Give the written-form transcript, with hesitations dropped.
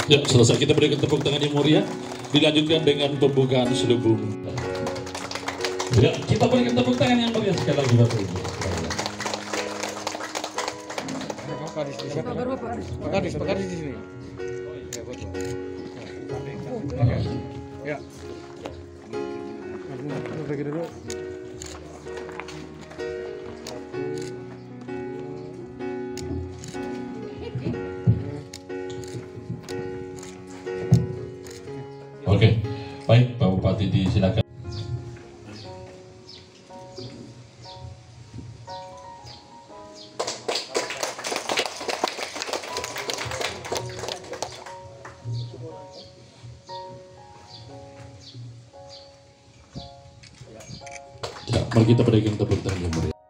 Ya, selesai kita berikan tepuk tangan yang meriah. Dilanjutkan dengan pembukaan selubung. Ya, kita berikan tepuk tangan yang meriah sekali lagi Bapak Ibu. Pak Kadis di sini. Ya. Bagi dulu. Oke, baik Pak Bupati disilakan. Ya, mari kita berikan tepuk tangan yang meriah.